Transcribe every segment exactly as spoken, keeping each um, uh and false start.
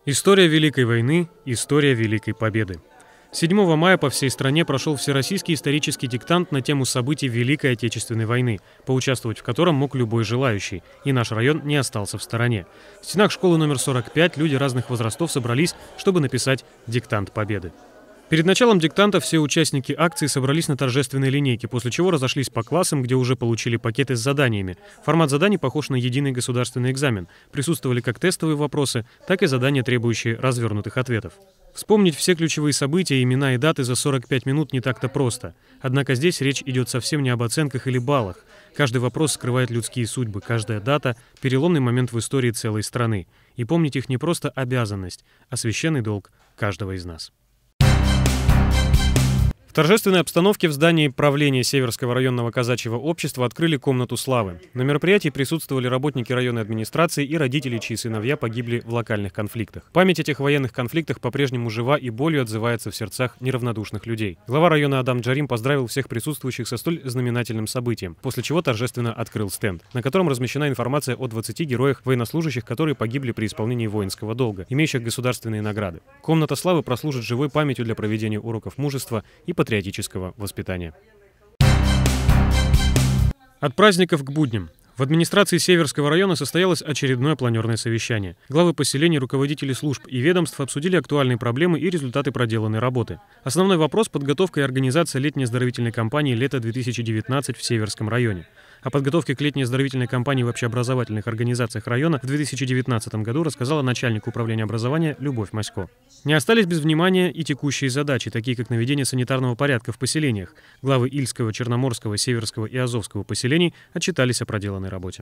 История Великой войны, история Великой Победы. седьмого мая по всей стране прошел всероссийский исторический диктант на тему событий Великой Отечественной войны, поучаствовать в котором мог любой желающий, и наш район не остался в стороне. В стенах школы номер сорок пять люди разных возрастов собрались, чтобы написать диктант Победы. Перед началом диктанта все участники акции собрались на торжественной линейке, после чего разошлись по классам, где уже получили пакеты с заданиями. Формат заданий похож на единый государственный экзамен. Присутствовали как тестовые вопросы, так и задания, требующие развернутых ответов. Вспомнить все ключевые события, имена и даты за сорок пять минут не так-то просто. Однако здесь речь идет совсем не об оценках или баллах. Каждый вопрос скрывает людские судьбы, каждая дата – переломный момент в истории целой страны. И помнить их не просто обязанность, а священный долг каждого из нас. В торжественной обстановке в здании правления Северского районного казачьего общества открыли комнату славы. На мероприятии присутствовали работники районной администрации и родители, чьи сыновья погибли в локальных конфликтах. Память о тех военных конфликтах по-прежнему жива и болью отзывается в сердцах неравнодушных людей. Глава района Адам Джарим поздравил всех присутствующих со столь знаменательным событием, после чего торжественно открыл стенд, на котором размещена информация о двадцати героях военнослужащих, которые погибли при исполнении воинского долга, имеющих государственные награды. Комната славы прослужит живой памятью для проведения уроков мужества и патриотического воспитания. От праздников к будням. В администрации Северского района состоялось очередное планерное совещание. Главы поселений, руководители служб и ведомств обсудили актуальные проблемы и результаты проделанной работы. Основной вопрос – подготовка и организация летней оздоровительной кампании «Лето-две тысячи девятнадцать» в Северском районе. О подготовке к летней оздоровительной кампании в общеобразовательных организациях района в две тысячи девятнадцатом году рассказала начальник управления образования Любовь Масько. Не остались без внимания и текущие задачи, такие как наведение санитарного порядка в поселениях. Главы Ильского, Черноморского, Северского и Азовского поселений отчитались о проделанной работе.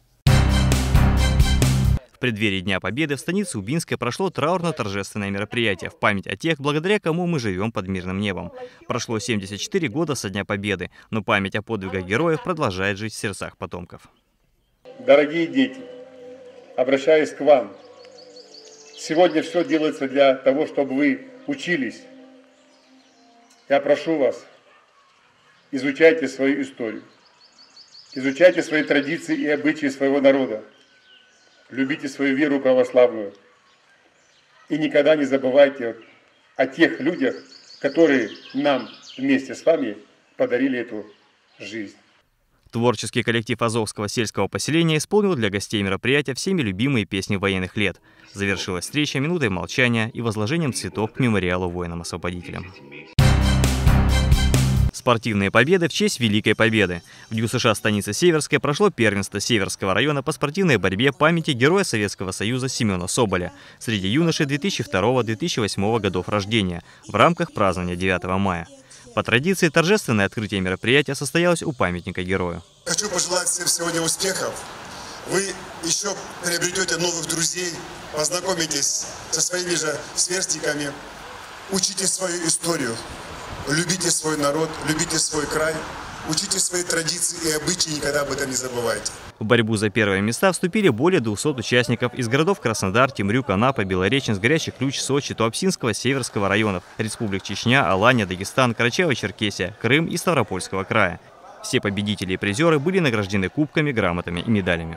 В преддверии Дня Победы в станице Убинской прошло траурно-торжественное мероприятие в память о тех, благодаря кому мы живем под мирным небом. Прошло семьдесят четыре года со Дня Победы, но память о подвигах героев продолжает жить в сердцах потомков. Дорогие дети, обращаюсь к вам. Сегодня все делается для того, чтобы вы учились. Я прошу вас, изучайте свою историю, изучайте свои традиции и обычаи своего народа. Любите свою веру православную. И никогда не забывайте о тех людях, которые нам вместе с вами подарили эту жизнь. Творческий коллектив Азовского сельского поселения исполнил для гостей мероприятия всеми любимые песни военных лет. Завершилась встреча минутой молчания и возложением цветов к мемориалу воинам-освободителям. Спортивные победы в честь Великой Победы. В ДЮСШ станицы Северской прошло первенство Северского района по спортивной борьбе памяти Героя Советского Союза Семена Соболя среди юношей две тысячи второго — две тысячи восьмого годов рождения в рамках празднования девятого мая. По традиции, торжественное открытие мероприятия состоялось у памятника герою. Хочу пожелать всем сегодня успехов. Вы еще приобретете новых друзей, познакомитесь со своими же сверстниками, учите свою историю. Любите свой народ, любите свой край, учите свои традиции и обычаи, никогда об этом не забывайте. В борьбу за первые места вступили более двухсот участников из городов Краснодар, Темрюк, Анапа, Белореченск, Горячий Ключ, Сочи, Туапсинского, Северского районов, республик Чечня, Алания, Дагестан, Карачаево-Черкесия, Крым и Ставропольского края. Все победители и призеры были награждены кубками, грамотами и медалями.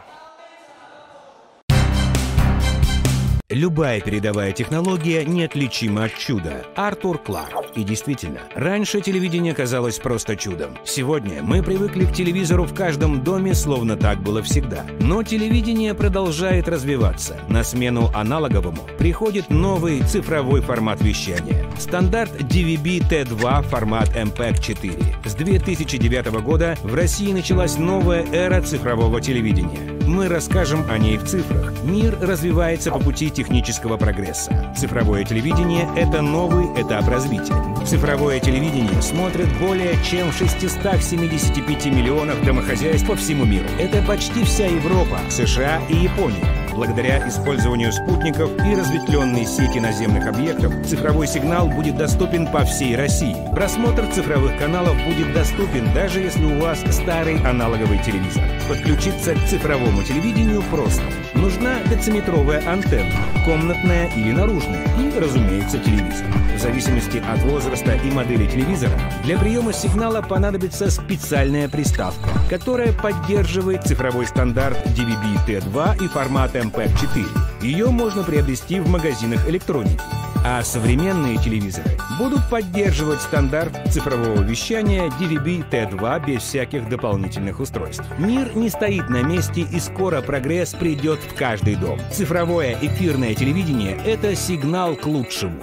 Любая передовая технология неотличима от чуда. Артур Кларк. И действительно, раньше телевидение казалось просто чудом. Сегодня мы привыкли к телевизору в каждом доме, словно так было всегда. Но телевидение продолжает развиваться. На смену аналоговому приходит новый цифровой формат вещания. Стандарт ди ви би ти два формат эм пэ четыре. С две тысячи девятого года в России началась новая эра цифрового телевидения. Мы расскажем о ней в цифрах. Мир развивается по пути технического прогресса. Цифровое телевидение – это новый этап развития. Цифровое телевидение смотрят более чем в шестистах семидесяти пяти миллионах домохозяйств по всему миру. Это почти вся Европа, США и Япония. Благодаря использованию спутников и разветвленной сети наземных объектов цифровой сигнал будет доступен по всей России. Просмотр цифровых каналов будет доступен, даже если у вас старый аналоговый телевизор. Подключиться к цифровому телевидению просто. нужна дециметровая антенна, комнатная или наружная, и, разумеется, телевизор. В зависимости от возраста и модели телевизора, для приема сигнала понадобится специальная приставка, которая поддерживает цифровой стандарт ди ви би ти два и формат эм пэ четыре. Ее можно приобрести в магазинах электроники. А современные телевизоры будут поддерживать стандарт цифрового вещания ди ви би ти два без всяких дополнительных устройств. Мир не стоит на месте, и скоро прогресс придет в каждый дом. Цифровое эфирное телевидение – это сигнал к лучшему.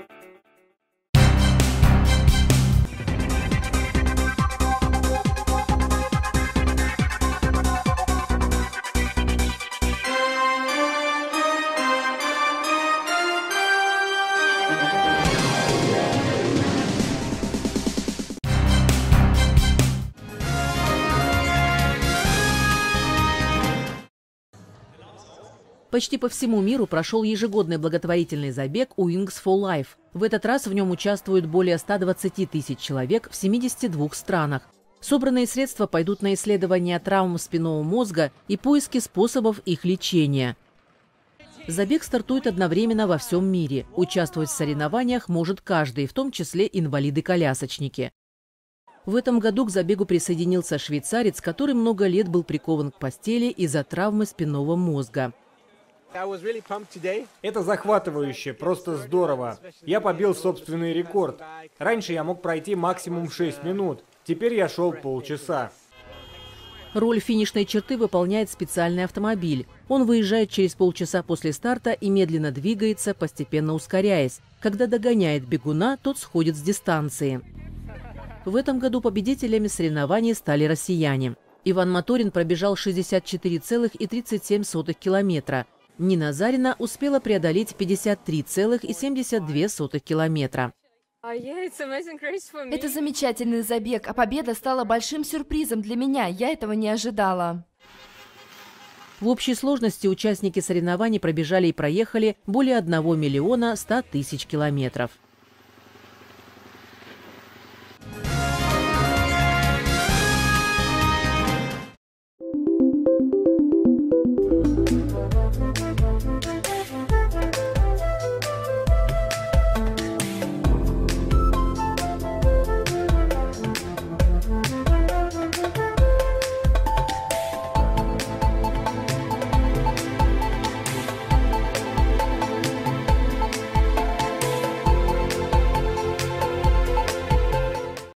Почти по всему миру прошел ежегодный благотворительный забег Wings for Life. В этот раз в нем участвуют более ста двадцати тысяч человек в семидесяти двух странах. Собранные средства пойдут на исследование травм спинного мозга и поиски способов их лечения. Забег стартует одновременно во всем мире. Участвовать в соревнованиях может каждый, в том числе инвалиды-колясочники. В этом году к забегу присоединился швейцарец, который много лет был прикован к постели из-за травмы спинного мозга. Это захватывающе, просто здорово. Я побил собственный рекорд. Раньше я мог пройти максимум шесть минут. Теперь я шел полчаса. Роль финишной черты выполняет специальный автомобиль. Он выезжает через полчаса после старта и медленно двигается, постепенно ускоряясь. Когда догоняет бегуна, тот сходит с дистанции. В этом году победителями соревнований стали россияне. Иван Моторин пробежал шестьдесят четыре целых тридцать семь сотых километра. Нина Зарина успела преодолеть пятьдесят три целых семьдесят две сотых километра. Это замечательный забег, а победа стала большим сюрпризом для меня. Я этого не ожидала. В общей сложности участники соревнований пробежали и проехали более одного миллиона ста тысяч километров.